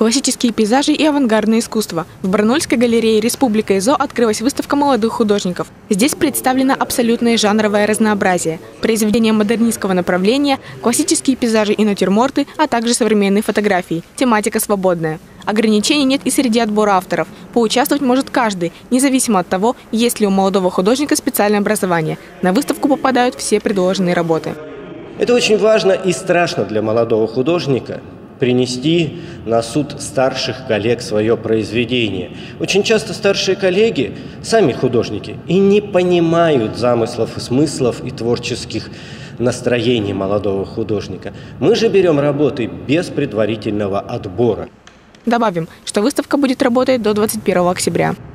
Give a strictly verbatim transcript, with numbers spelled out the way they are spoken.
Классические пейзажи и авангардное искусство. В Барнаульской галерее «Республика ИЗО» открылась выставка молодых художников. Здесь представлено абсолютное жанровое разнообразие. Произведения модернистского направления, классические пейзажи и натюрморты, а также современные фотографии. Тематика свободная. Ограничений нет и среди отбора авторов. Поучаствовать может каждый, независимо от того, есть ли у молодого художника специальное образование. На выставку попадают все предложенные работы. Это очень важно и страшно для молодого художника – принести на суд старших коллег свое произведение. Очень часто старшие коллеги, сами художники, и не понимают замыслов и смыслов и творческих настроений молодого художника. Мы же берем работы без предварительного отбора. Добавим, что выставка будет работать до двадцать первого октября.